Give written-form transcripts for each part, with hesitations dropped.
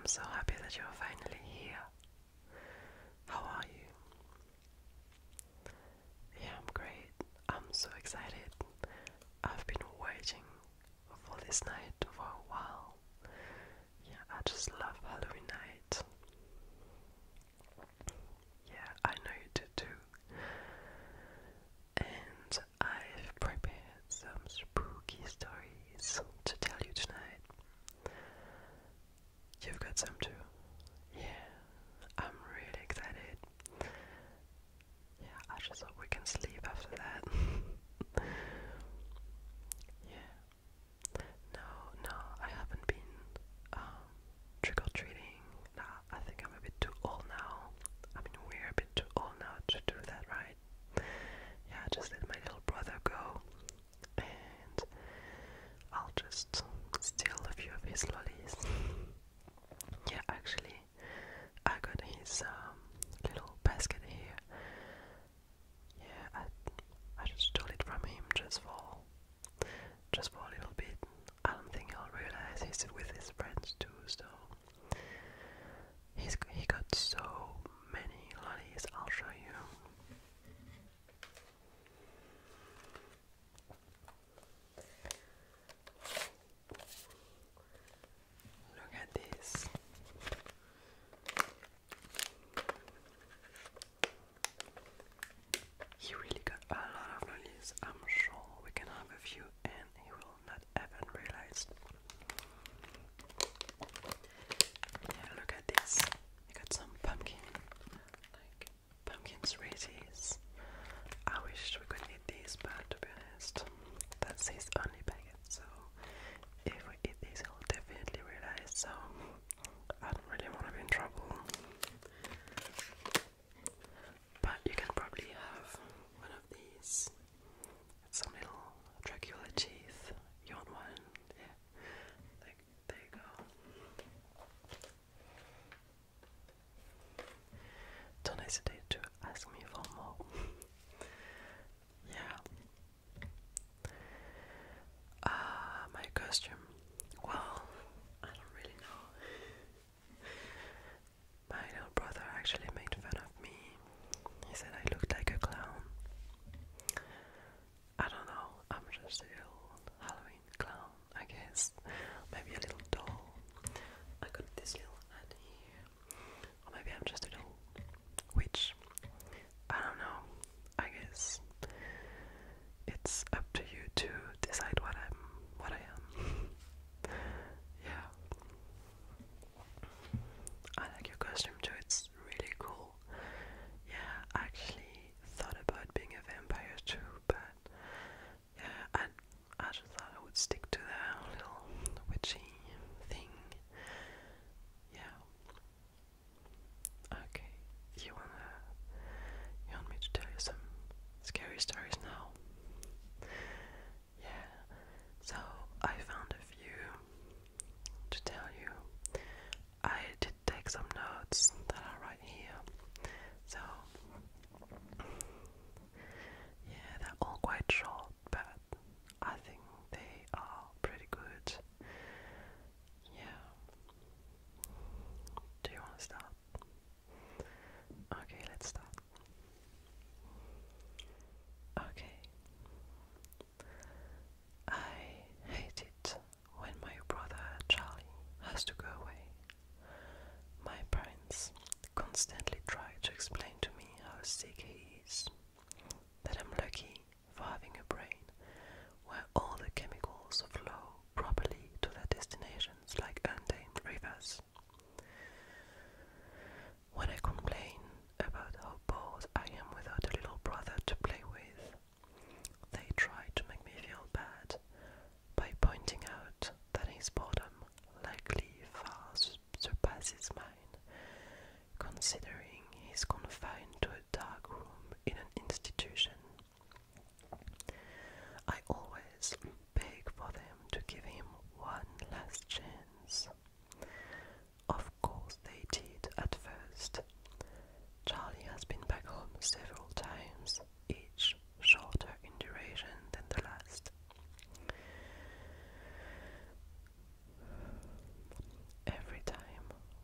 I'm so happy that you're finally here. How are you? Yeah, I'm great. I'm so excited. I've been waiting for this night for a while. Yeah, I just love Halloween night. Yeah, I know you do too. And I've prepared some spooky stories to tell you tonight. You've got some too? Yeah, I'm really excited. Yeah, I just hope we can sleep after that. Yeah. No, I haven't been trick-or-treating. Nah, I think I'm a bit too old now. I mean, we're a bit too old now to do that, right? Yeah, I just let my little brother go, and I'll just steal a few of his lollies. Yeah, actually, I got his little basket here. Yeah, I just stole it from him just for a little bit. I don't think he'll realize he's with his friends too, so he got so many lollies. I'll show you. Look at this. He really got a lot of lollies. I'm sure we can have a few and he will not even realize. Yeah, look at this. I got some pumpkins Reese's. I wish we could eat these, but to be honest, that's his only packet, so if we eat these he'll definitely realize, so I don't really want to be in trouble. But you can probably have one of these. It's some little Dracula teeth. You want one? Yeah. There you go. Don't hesitate to ask me for more. Yeah. My costume. Well, I don't really know. My little brother actually made fun of me. He said I looked like a clown. I don't know. I'm just a little Halloween clown, I guess. Maybe a little doll. I got this little hat here. Or maybe I'm just a little witch. I don't know. I guess it's up to you to decide what I am. Yeah. I like your costume too, it's really cool. Yeah, I actually thought about being a vampire too, but yeah, I just thought I would stick to the little witchy thing. Yeah. Okay. You want me to tell you some scary stories now? Yeah. So I found a few to tell you. I did take some notes that are right here. So yeah, they're all quite short, but I think they are pretty good. Yeah. Do you want to start? Okay, let's start. Okay. I hate it when my brother Charlie has to go away. My parents constantly try to explain to me how sick he is, that I'm lucky for having a brain where all the chemicals flow properly to their destinations like untamed rivers. When I complain about how bored I am without a little brother to play with, they try to make me feel bad by pointing out that his boredom likely far surpasses mine, considering he's confined to a dark room in an institution. I always beg for them to give him one last chance. Of course they did at first. Charlie has been back home several times, each shorter in duration than the last. Every time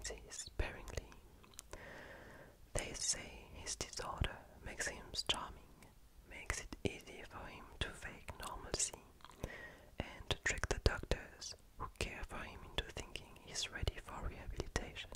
crazy sparingly. They say his disorder makes him charming, makes it easy for him to fake normalcy and to trick the doctors who care for him into thinking he's ready for rehabilitation.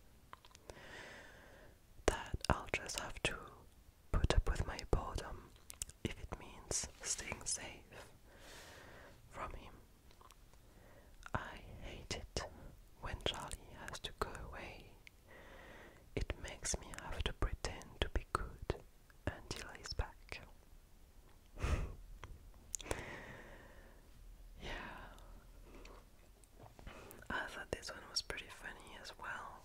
That I'll just have to put up with my boredom if it means staying safe from him. I hate it when Charlie has to go away. It makes me have to pretend to be good until he's back. Yeah, I thought this one was pretty funny as well.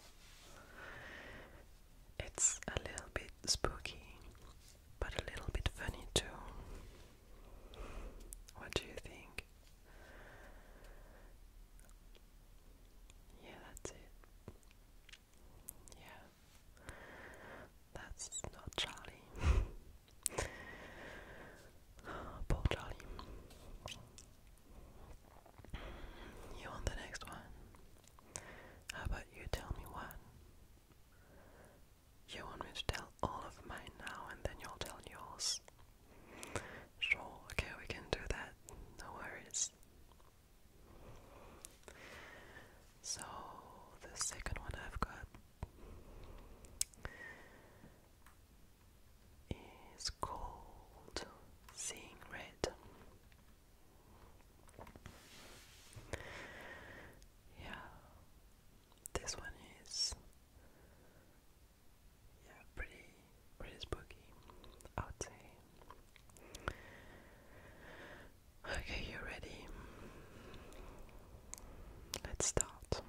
It's a little bit spooky, but a little bit funny too. What do you think? Yeah, that's it. Yeah, that's not Charlie. Poor Charlie. You want the next one? How about you tell me one? You want me to tell all of mine now and then you'll tell yours? Sure, okay, we can do that. No worries. So, the second one I've got is called Seeing Red. Yeah, this one is pretty spooky, I would say. Okay, you ready? Let's start.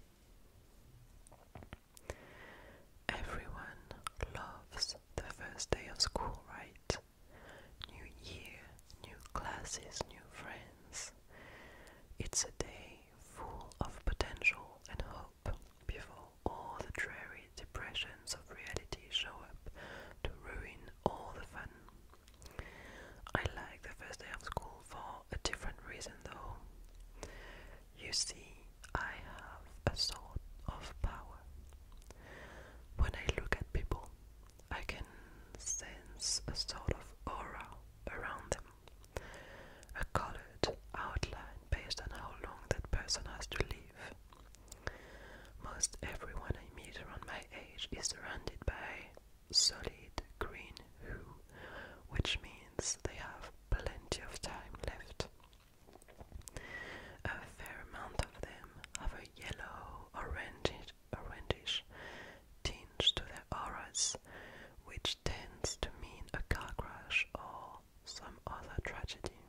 Everyone loves the first day of school, right? New year, new classes, new friends. It's a day full of potential and hope before all the dreary depressions of reality show up to ruin all the fun. I like the first day of school for a different reason though. You see, I have a sort of power. When I look at people, I can sense a sort of aura around them, a colored outline based on how long that person has to live. Most everyone I meet around my age is surrounded by solid green hue, which means they have plenty of time left. A fair amount of them have a yellow, orangish tinge to their auras, which tends to mean a car crash or some other tragedy.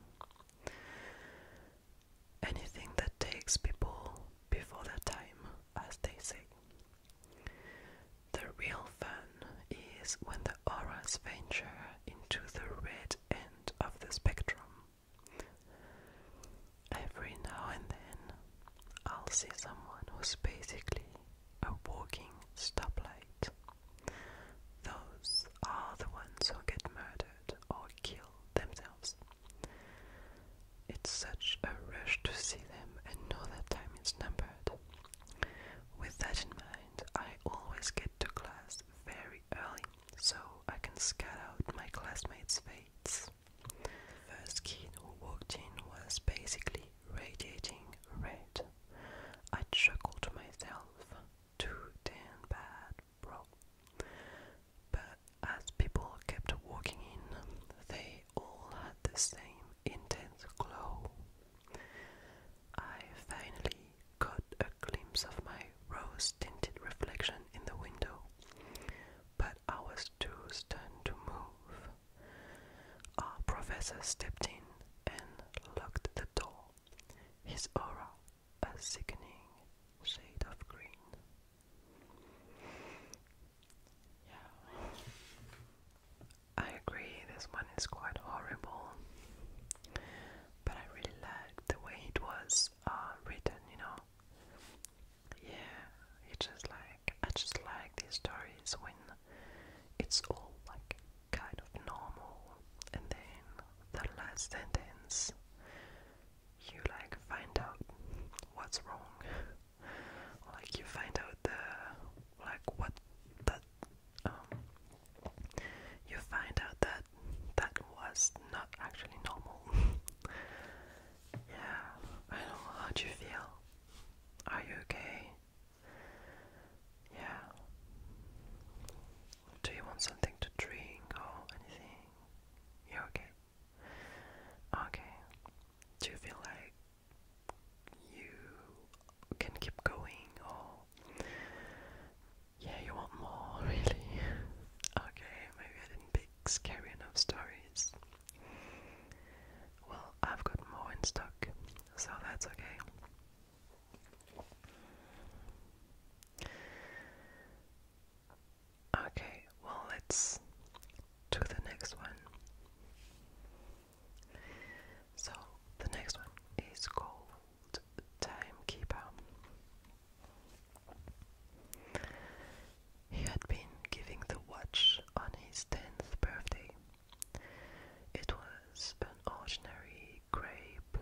Anything that takes people before their time, as they say. The real fun is when the auras venture into the red end of the spectrum. Every now and then, I'll see someone who's basically a walking stoplight. Those are the ones who get murdered or kill themselves. It's such a rush to see them and know that time is numbered. With that in mind, I always get to class very early so I can scout out my classmates' fates. The first kid who walked in was basically radiating red. I chuckled to myself, too damn bad, bro. But as people kept walking in, they all had the same intense glow. I finally got a glimpse of my rose-tinted reflection in the window, but I was too stunned to move. Our professor stepped in and locked the door, his aura a sickening shade of green. Yeah, I agree, this one is quite horrible, but I really liked the way it was written, you know. Yeah, I just like these stories when it's all like kind of normal, and then the last sentence you find out what's wrong. Like you find out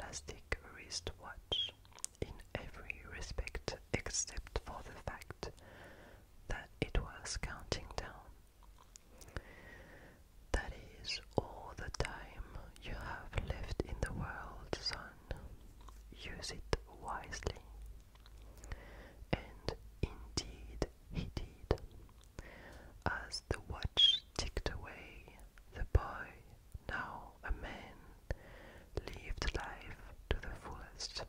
plastic wristwatch in every respect except for the fact that it was counting down. That is all the time you have left in the world, son. Use it wisely. And indeed he did. As the watch ticked away, the boy, now a man, lived life to the fullest.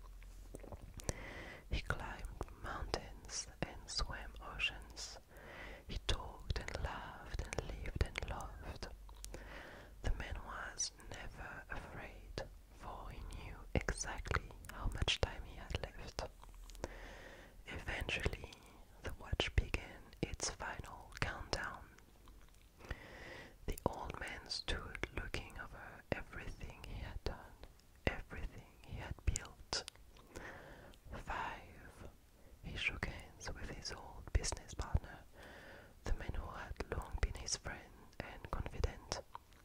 He climbed mountains and swam oceans. He talked and laughed and lived and loved. The man was never afraid, for he knew exactly how much time he had left. Eventually, the watch began its final countdown. The old man stood looking over everything he had done, everything he had built. 5. He shook hands with his old business partner, the man who had long been his friend and confidant.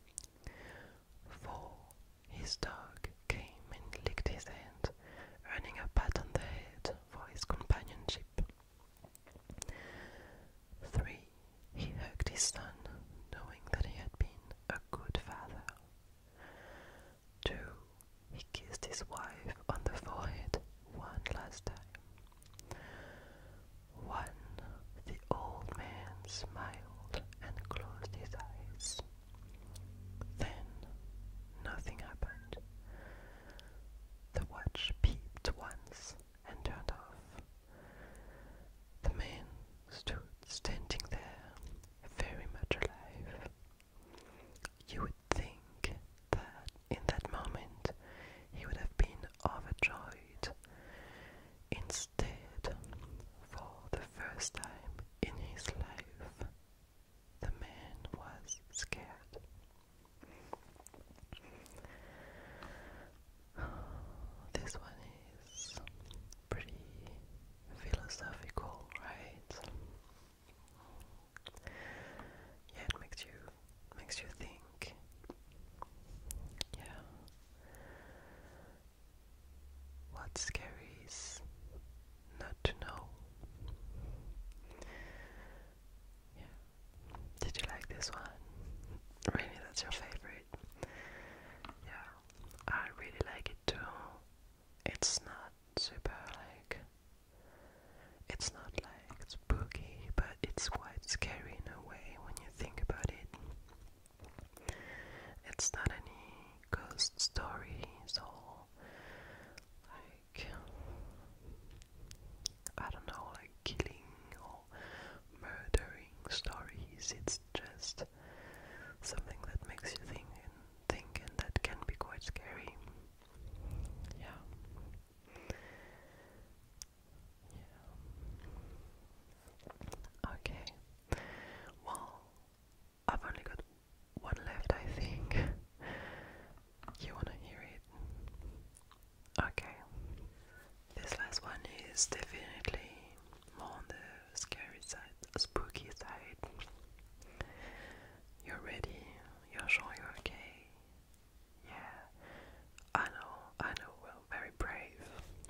4. His dog came and licked his hand, earning a pat on the head for his companionship. 3. He hugged his son, knowing that he had been a good father. 2. He kissed his wife on the forehead one last time. 1. The old man smiled and closed his eyes. Then nothing happened. The watch beeped once and turned off. The man stood standing there, very much alive. You would think that in that moment he would have been overjoyed. Instead, for the first time in his life, the man was scared. This one is pretty philosophical, right? Yeah, it makes you think. Yeah. What's scary is not to know. Yeah. Did you like this one? Really, that's your favorite? Yeah, I really like it too. It's not super it's not like spooky, but it's quite scary in a way when you think about it. It's not any ghost stories or I don't know, like killing or murdering stories. It's just something that makes you think and that can be quite scary. Yeah. Okay. Well, I've only got one left, I think. You wanna hear it? Okay. This last one is definitely more on the scary side, the spooky side. You're ready? You're sure you're okay? Yeah. I know, well, very brave.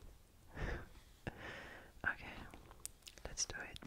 Okay, let's do it.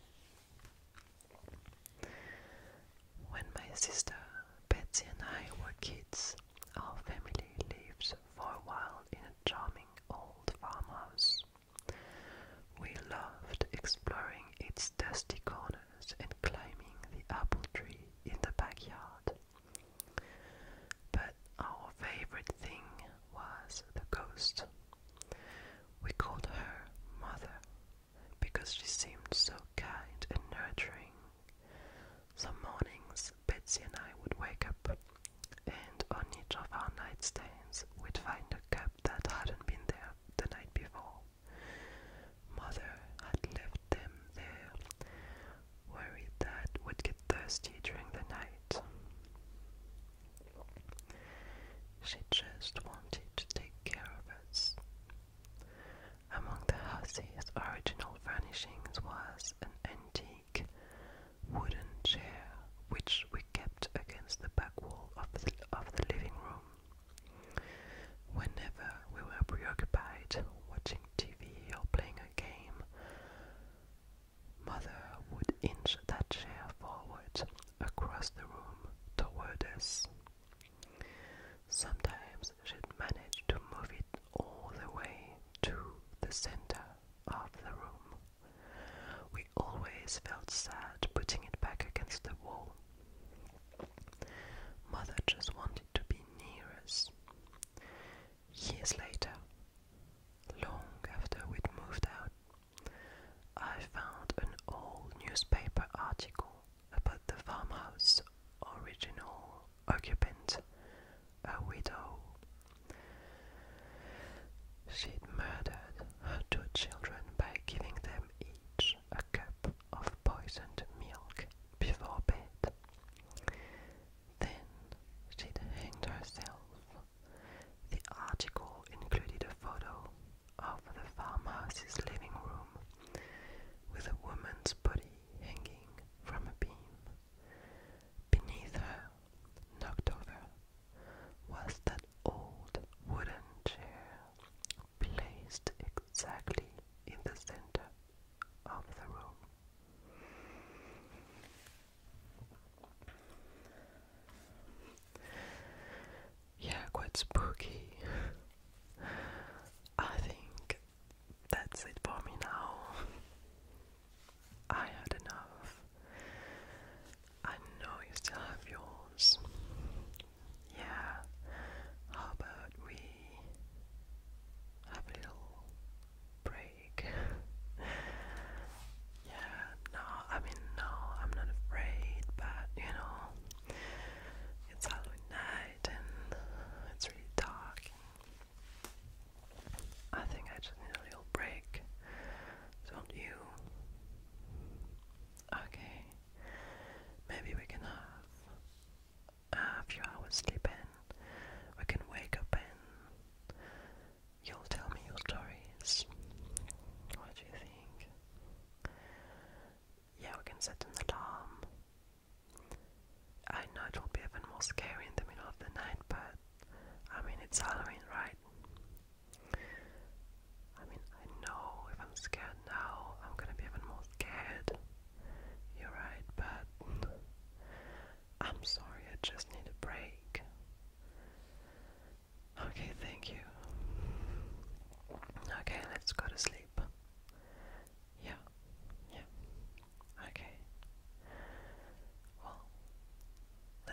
When my sister Betsy and I were kids, our family lived for a while in a charming old farmhouse. We loved exploring its dusty corners and climbing the apple tree in the backyard. But our favorite thing was the ghost. We called her Mother because she seemed so kind and nurturing. Some mornings, Betsy and I would wake up, and on each of our nightstands we'd find a cup that hadn't been there the night before. Mother had left them there, worried that we'd get thirsty during the night. She just wanted to take care of us.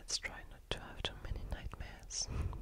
let's try not to have too many nightmares.